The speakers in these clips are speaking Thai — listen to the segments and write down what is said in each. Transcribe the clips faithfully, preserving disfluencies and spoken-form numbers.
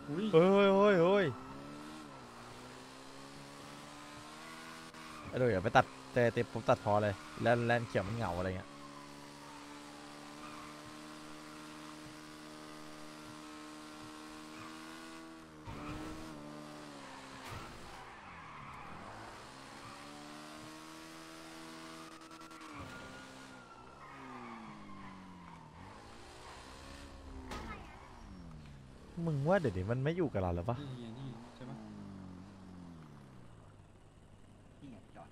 อุ้ยเฮ้ยเฮ้ยเฮ้ยเฮ้ยไอ้ดูอย่าไปตัดเตะเตะผมตัดพอเลยแลนแลนเขียวมันเหงาอะไรเงี้ยมึงว่าเดี๋ยวนี้มันไม่อยู่กับเราหรือปะนี่ไงนี่ใช่ปะนี่ไงจอด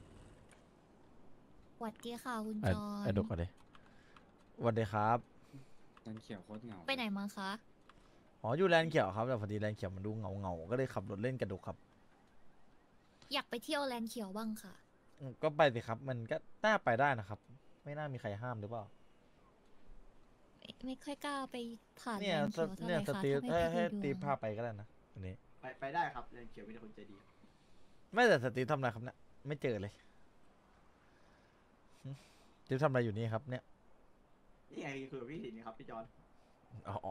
สวัสดีค่ะคุณไอ้จอไอ้นดูก่อนดิสวัสดีครับนันเขียวโคตรเหงาไปไหนมาคะอ๋ออยู่แลนเขียวครับแต่พอดีแลนเขียวมันดูเหงาเงาก็เลยขับรถเล่นกระดุกครับอยากไปเที่ยวแลนด์เขียวบ้างค่ะอืมก็ไปสิครับมันก็น่าไปได้นะครับ ไม่น่ามีใครห้ามหรือเปล่าไม่ไม่ค่อยกล้าไปผ่านเนี่แลยนด์เขียวเท่าไหเนี่ยร่สค่ะตีฟถ้าให้ไปให้ที่สตีฟดูพาไปก็ได้นะวันนี้ไปไปได้ครับเรนเขียวมีแต่คนใจดีไม่แต่สตีฟทำอะไรครับเนี่ยไม่เจอเลยหึสตีฟทำอะไรอยู่นี่ครับเนี่ยนี่ไงคือพี่ถิ่นนี่ครับพี่จอนอ๋อ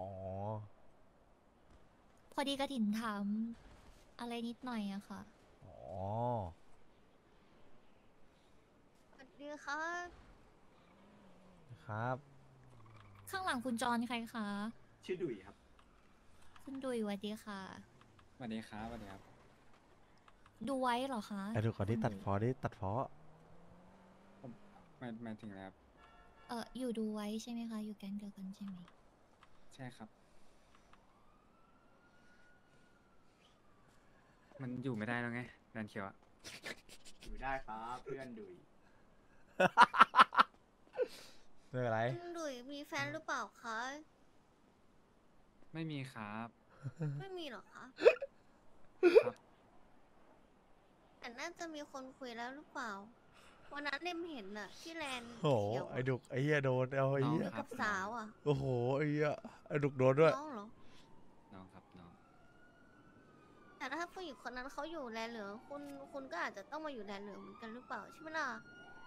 พอดีกระถินถามอะไรนิดหน่อยอะค่ะอ๋อสวัสดีค่ะครับข้างหลังคุณจอนใครคะชื่อดุยครับคุณดุยสวัสดีค่ะสวัสดีครับสวัสดีครับดูไว้เหรอคะไอ้ดูก่อนที่ตัดพอที่ตัดพอหมายหมายถึงแล้วเอออยู่ดูไว้ใช่ไหมคะ อยู่แก๊งเดียวกันใช่ไหมใช่ครับ มันอยู่ไม่ได้แล้วไงนันเขียวอะอยู่ได้ครับเพื่อนดุยไม่เป็นไรคุณดุยมีแฟนหรือเปล่าคะไม่มีครับไม่มีหรอคะครับแต่น่าจะมีคนคุยแล้วหรือเปล่า วันนั้นเนมเห็นอะที่แลนด์โอ้โหเขียวไอ้ดุกไอ้เหี้ยโดนเอาไอ้เหี้ยกับสาวอะโอ้โหไอ้เหี้ยไอ้ดุกโดนด้วยน้องเหรอน้องครับน้องแต่ถ้าผู้หญิงคนนั้นเขาอยู่แลนด์เหลืองคุณคุณก็อาจจะต้องมาอยู่แลนด์เหลืองเหมือนกันหรือเปล่าใช่ไหมล่ะ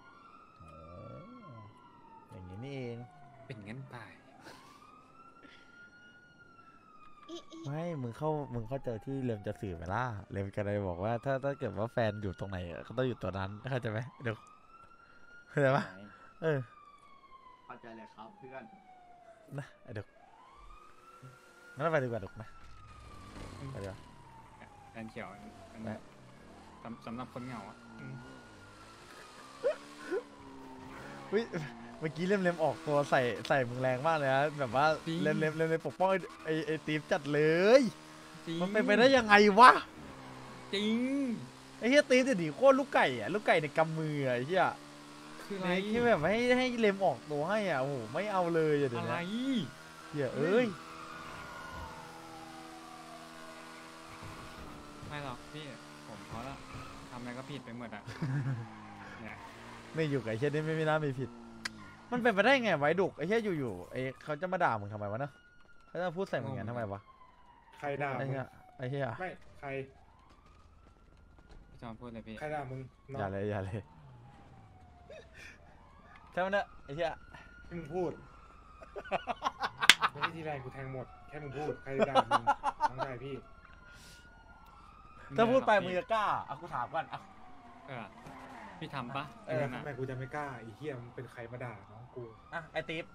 อ๋ออย่างนี้นี่เองเป็นงั้นไปอีอีไม่มึงเข้ามึงเข้าใจที่เรมจะสื่อไหมล่ะเรมก็เลยบอกว่าถ้าถ้าเกิดว่าแฟนอยู่ตรงไหนอะก็ต้องอยู่ตัวนั้นเข้าใจไหมเดี๋ยวเข้าใจปะเออเข้าใจเลยครับเพื่อนนะไอ้ดุกงั้นเราไปดีกว่าดุกนะไปดีกว่านันเขียวมันไปสำสำหรับคนเหงาอะอืมเฮ้ยเมื่อกี้เล่มเล็มออกตัวใส่ใส่มึงแรงมากเลยนะแบบว่าเล่มเล็มเล่มเล็มปกป้องไอ้ไอ้ไอ้ตีฟจัดเลยจริงมันเป็นไปได้ยังไงวะจริงไอ้เฮียตีฟจะดีโคตรลูกไก่อะลูกไก่ในกำมืออะไอ้เฮียคืออะไรไอ้ที่แบบให้ให้เล็มออกตัวให้อ่ะโอ้โหไม่เอาเลยอะเดี๋ยวอะไรนี้เฮียเอ้ยไม่หรอกพี่ผมเพราะละทำอะไรก็ผิดไปหมดอะเนี่ยไม่อยู่กับไอ้เฮียนี่ไม่ไม่น่ามีผิด มันเป็นไปได้ไงไว้ดุกไอ้เฮียอยู่ๆไอ้เขาจะมาด่ามึงทำไมวะเนอะเขาจะพูดใส่มึงอย่างนั้นทำไมวะใครด่าไอ้มึงเฮียไอ้เฮียไม่ใครพี่จอมพูดเลยพี่ใครด่ามึงน้องอย่าเลยอย่าเลยใช่ไหมเนี่ยไอ้เฮียที่มึงพูดไม่ใช่ที่แรงกูแทงหมดแค่มึงพูดใครด่ามึงน้องชายพี่ถ้าพูดไปมึงจะกล้าเอากูถามก่อนเอาเออพี่ทำปะเออนั่นทำน่ะไมกูจะไม่กล้าไอ้เหี้ยมึงเป็นใครมาด่าน้องกูอ่ะไอ้ตีฟ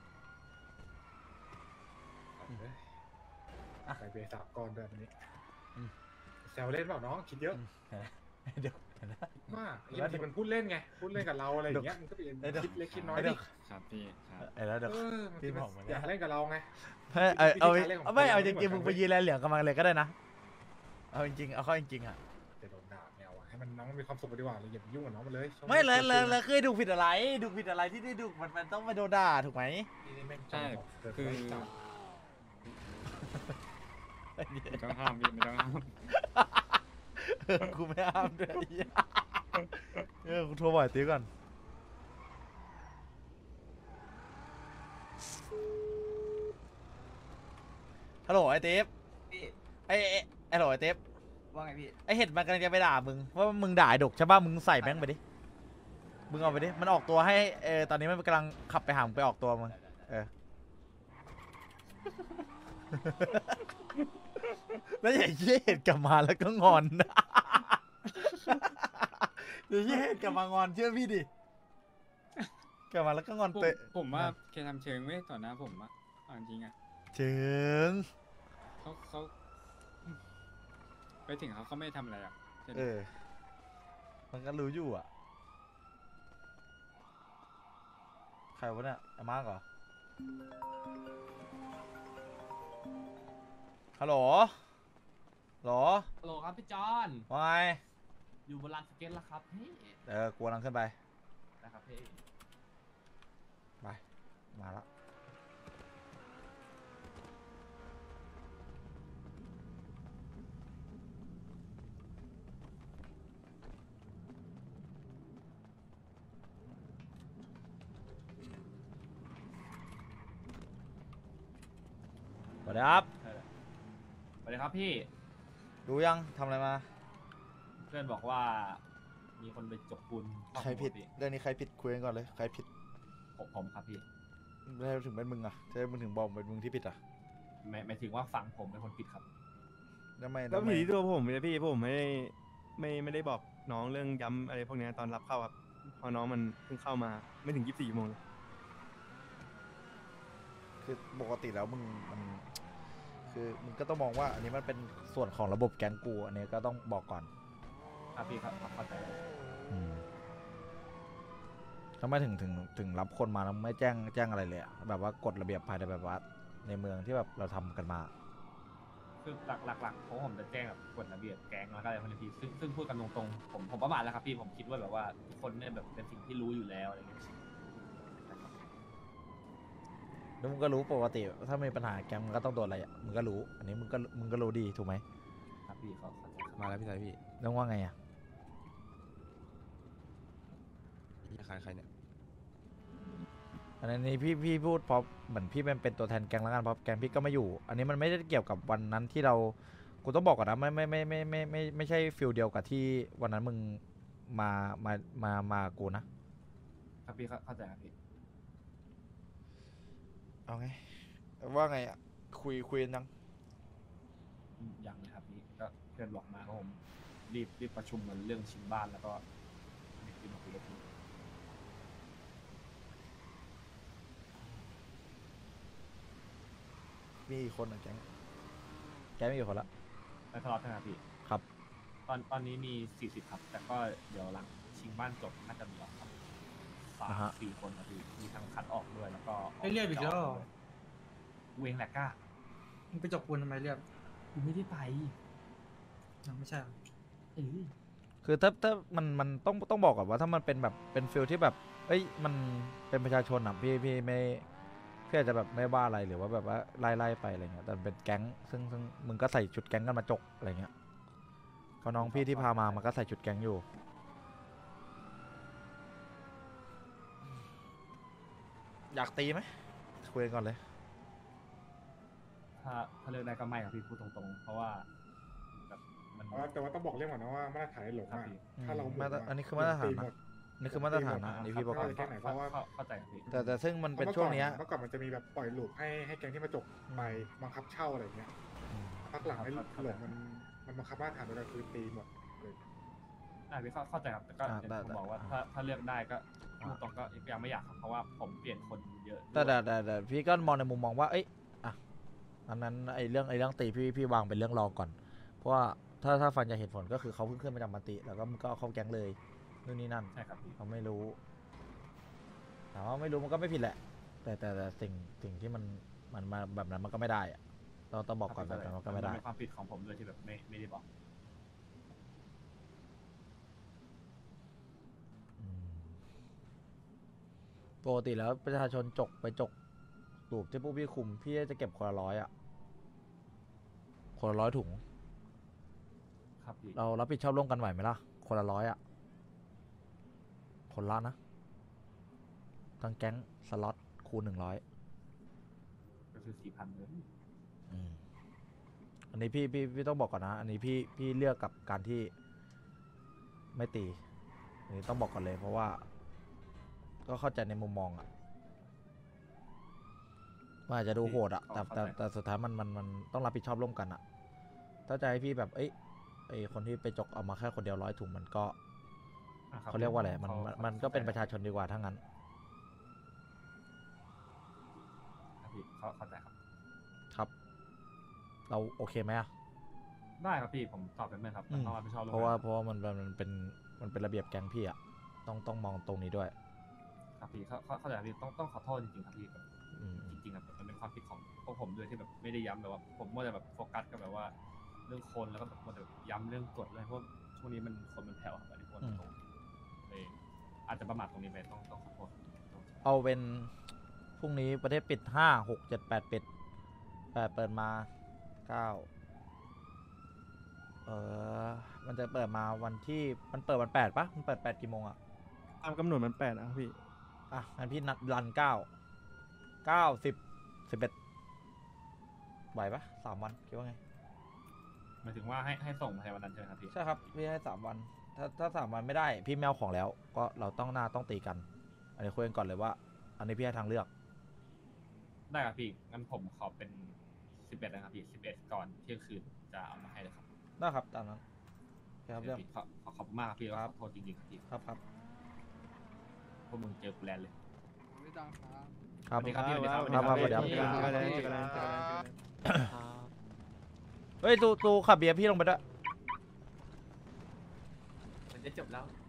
เอ้ยอ่ะใส่เบสามก้อนด้วยวันนี้อืมแซวเล่นเปล่าน้องคิดเยอะเดี๋ยวเดี๋ยวนะมากไอ้บางทีมันพูดเล่นไงพูดเล่นกับเราอะไรอย่างเงี้ยมันก็เป็นเดี๋ยวคิดเล็กคิดน้อยเดี๋ดิยวครับพี่ครับไอ้แล้วเดี๋ยวเออบางทีพี่มันบอกมาแล้วอยากเล่นกับเราไงเฮ้ยเอาเอาวิธีการเล่นของเอาไม่คนเราเอาไม่จเหมืริอง นๆมึงกันไปยืนแลนเหลืองกับมันเลยก็ได้นะเอาจริงๆเอาเข้าจริงๆอ่ะจะโดนด่าแมวอะให้มันน้องมันมีความสุขไปดีกว่าเลยอย่าไปยุ่งกับน้องมันเลยช่วงนี้ไม่แล้วแล้วชิแล้วเคยดูผิดอะไรดูผิดอะไรที่ได้ดูมันมันต้องมาโดนด่าถูกไหมๆนี่แม่งใช่เกิดคือไว้จับไม่ต้องห้ามพี่ไม่ต้องห้ามเออกูไม่ห้ามด้วยไอ้เหี้ยเออกูโทรบ่อยตีก่อนฮัลโหลไอ้เทปพี่ไอ้ไอ้ไอ้ฮัลโหลไอ้เทปว่าไงพี่ไอ้เห็ดมันกำลังจะไปด่ามึงว่ามึงด่าไอ้ดกใช่ป่ะมึงใส่แม่งไปดิมึงเอาไปดิมันออกตัวให้เออตอนนี้มันกำลังขับไปหามึงไปออกตัวมึงเออแล้วอย่างเช่นกลับมาแล้วก็งอนอย่างเช่นกลับมางอนเชื่อพี่ดิกลับมาแล้วก็งอนผมเตะผมว่าแกทำเชิงไม่ต่อหน้าผมอะเอาจริงๆอะเชิงเขาเขาไปถึงเขาเขาไม่ทำอะไรอะใช่ไหมเออ มันก็รู้อยู่อ่ะ ใครวะเนี่ยไอ้มาร์กเหรอ ฮัลโหลฮัลโหลฮัลโหลครับพี่จอนว่าไงอยู่บนลานสเก็ตแล้วครับพี่เออกลัวลังขึ้นไปนะครับพี่ไป มาแล้ว สวัสดีครับสวัสดีครับพี่ดูยังทำอะไรมาเพื่อนบอกว่า มีคนไปจกปูนนอกใครผิดหมู่พี่เรื่องนี้ใครผิดคุยกันก่อนเลย ใครผิดผมผมครับพี่ไม่ถึงเป็นมึงอ่ะจะมึงถึงบอกเป็นมึงที่ผิดอ่ะหมายหมายถึงว่าฝั่งผมเป็นคนผิดครับทำไมแล้วทำไมผีที่ตัวผมเลยพี่ผมไม่ได้ไม่ไม่ได้บอกน้องเรื่องย้ำอะไรพวกเนี้ยตอนรับเข้าครับเพอน้องมันเพิ่งเข้ามาไม่ถึงยี่สิบสี่ชั่วโมงเลยคือปกติแล้วมึงมันคือมึงก็ต้องมองว่าอันนี้มันเป็นส่วนของระบบแก๊งกูอันนี้ก็ต้องบอกก่อนครับพี่ครับเข้าใจแล้วอืมทำไมถึงถึงถึงรับคนมาแล้วไม่แจ้งแจ้งอะไรเลยอะแบบว่ากฎระเบียบภายในแบบว่าในเมืองที่แบบเราทำกันมาคือหลักหลักหลักเพราะผมจะแจ้งแบบกฎระเบียบแก๊งแล้วก็อะไรพวกนี้พี่ซึ่งซึ่งพูดกันตรงๆผมผมประมาทแล้วครับพี่ผมคิดว่าแบบว่าทุกคนเนี่ยแบบเป็นสิ่งที่รู้อยู่แล้วอะไรเงี้ยแล้วมึงก็รู้ปกติถ้ามีปัญหาแก๊งมึงก็ต้องโดนอะไรอ่ะมึงก็รู้ อันนี้มึงก็มึงก็รู้ดีถูกไหมครับพี่เขาเข้าใจครับมาแล้วพี่ชายพี่แล้วว่าไงอ่ะพี่ใครใครเนี่ยอันนี้พี่พี่พูดเพราะเหมือนพี่เป็นเป็นตัวแทนแก๊งแล้วกันเพราะแก๊งพี่ก็ไม่อยู่ อันนี้มันไม่ได้เกี่ยวกับวันนั้นที่เรากูต้องบอกก่อนนะไม่ไม่ไม่ไม่ไม่ไม่ไม่ใช่ฟิลเดียวกับที่วันนั้นมึงมามามามากูนะครับพี่เข้าเข้าใจครับพี่เอาไงว่าไงอ่ะคุยคุยยังอืมยังเลยครับพี่ก็เพื่อนบอกมาก็ผมรีบรีบประชุมกันเรื่องชิงบ้านแล้วก็รีบมาคุยกับพี่มีอีกคนอ่ะแก๊งแก๊งมีกี่คนละไม่ทะเลาะกันครับพี่ครับตอนตอนนี้มีสี่สิบครับ แต่ก็เดี๋ยวหลังชิงบ้านจบน่าจะมีออกครับสามสี่คนครับพี่มีทั้งคัดออกด้วยแล้วก็ไม่เรียกอีกแล้วเหรอเวงแหลกก้ามึงไปจบปูนทำไมเรียบคุณไม่ได้ไปยังไม่ใช่เหรอเออคือถ้าถ้ามันมันต้องต้องบอกก่อนว่าถ้ามันเป็นแบบเป็นฟิลที่แบบเอ้ยมันเป็นประชาชนอ่ะพี่พี่ไม่พี่อาจจะแบบไม่ว่าอะไรหรือว่าแบบว่าไล่ไล่ไปอะไรเงี้ยแต่มันเป็นแก๊งซึ่งซึ่งมึงก็ใส่ชุดแก๊งกันมาจกอะไรเงี้ยเพราะน้องพี่ที่พามามันก็ใส่ชุดแก๊งอยู่อยากตีไหมคุยกันก่อนเลยถ้าถ้าเลือกได้ก็ไม่ครับพี่พูดตรงๆ เพราะว่าแบบมันแต่ว่าแต่ว่าต้องบอกเรื่องก่อนนะว่ามาตรฐานในหลงครับอ่ะพี่ถ้าเรามาตรอันนี้คือมาตรฐานนะ นี่คือมาตรฐานนะอันนี้พี่บอกก่อนแค่ไหนเพราะว่าเข้าเข้าใจครับพี่แต่แต่ซึ่งมันเป็นช่วงเนี้ยเมื่อก่อนมันจะมีแบบปล่อยหลูกให้ให้แก๊งที่มาจกไปบังคับเช่าอะไรอย่างเงี้ยอืมพักหลังไอ้หลงมันมันบังคับมาตรฐานโดยคือตีหมดเลยอ่าพี่เข้าเข้าใจครับแต่ก็อ่าอย่างได้ที่ผมได้บอกว่าอ่าถ้าถ้าเลือกได้ก็อ่าพูดตรงก็ยังไม่อยากครับเพราะว่าผมเปลี่ยนคนเยอะแต่ด้วยแต่แต่แต่พี่ก็มองในมุมมองว่า เอ้ยอ่ะอันนั้นไอ้เรื่องไอ้เรื่องตีพี่พี่วางเป็นเรื่องรองก่อน เพราะว่าถ้าถ้าฟังจากเหตุผลก็คือเขาเพิ่งขึ้นมาจากมาติแล้วก็มึงก็เอาเข้าแก๊งเลยนู่นนี่นั่นใช่ครับพี่เขาไม่รู้ถามว่าไม่รู้มันก็ไม่ผิดแหละ แต่แต่แต่สิ่งสิ่งที่มันมันมาแบบนั้นมันก็ไม่ได้อะเราต้องบอกก่อนแบบนั้นมันก็ไม่ได้เป็นความผิดของผมด้วยที่แบบไม่ไม่ได้บอกอืมปกติแล้วประชาชนจกไปจกตูบที่พวกพี่คุมพี่จะเก็บคนละร้อยอ่ะคนละร้อยถุงครับพี่เรารับผิดชอบร่วมกันไหวไหมล่ะ คนละร้อยอ่ะ คนละนะทั้งแก๊งสล็อตคูณหนึ่งร้อยก็คือสี่พันเลยอันนี้พี่พี่พี่ต้องบอกก่อนนะ อันนี้พี่พี่เลือกกับการที่ไม่ตี อันนี้ต้องบอกก่อนเลย เพราะว่า ก็เข้าใจในมุมมองอ่ะมันอาจจะดูโหดอ่ะแต่แต่แต่สุดท้ายมันมันมันต้องรับผิดชอบร่วมกันอ่ะถ้าจะให้พี่แบบเอ้ยไอคนที่ไปจกเอามาแค่คนเดียวร้อยถุงมันก็อ่ะคบเขาเรียกว่าอะไรมันเขามันมันก็เป็นประชาชนดีกว่าทั้งนั้นครับพี่เขาเข้าใจครับครับ เราโอเคไหมอะได้ครับพี่ผมตอบเป็นเหมือนครับอืมต้องรับผิดชอบเพราะว่าเพราะว่ามันมันมันเป็นมันเป็นระเบียบแก๊งพี่อะต้องต้องมองตรงนี้ด้วยครับพี่เขาเขาเข้าใจครับพี่ต้องต้องขอโทษจริงๆครับพี่แบบอืมจริงๆครับมันเป็นความผิดของพวกผมด้วยที่แบบไม่ได้ย้ำแบบว่าผมมัวแต่แบบโฟกัสกับแบบว่าเรื่องคนแล้วก็แบบมัวแต่ย้ำเรื่องกฎเลยเพราะช่วงนี้มันคนมันแผ่วครับอันนี้คนตรงเลยอาจจะประมาทตรงนี้ไปต้องต้องขอโทษเอาเป็นพรุ่งนี้ประเทศปิดห้าหกเจ็ดแปดปิดแปดเปิดมาเก้าเออมันจะเปิดมาวันที่มันเปิดวันแปดปะมันเปิดแปดกี่โมงอะตามกำหนดมันแปดนะครับพี่อ่ะงั้นพี่นัดรันเก้าเก้าสิบสิบเอ็ดไหวปะสามวันคิดว่าไงหมายถึงว่าให้ให้ส่งภายในวันนั้นใช่ไหมครับพี่ใช่ครับพี่ให้สามวัน ถ้าถ้าสามวันไม่ได้พี่ไม่เอาของแล้ว ก็เราต้องหน้าต้องตีกัน อันนี้คุยกันก่อนเลยว่า อันนี้พี่ให้ทางเลือกได้ครับพี่งั้นผมขอเป็นสิบเอ็ดนะครับพี่สิบเอ็ดก่อนเที่ยงคืนจะเอามาให้เลยครับได้ครับตามนั้นครับเรื่องพี่ขอขอขอบคุณมากครับพี่แล้วครับขอโทษจริงๆครับพี่ครับครับพวกมึงเจอกูแลนด์เลยครับสวัสดีครับพี่ครับสวัสดีครับครับสวัสดีครับเจอกันเจอกันเจอกันเจอกันเจอกันเฮ้ยตูตูขับเบียร์พี่ลงไปด้วยมันจะจบแล้ว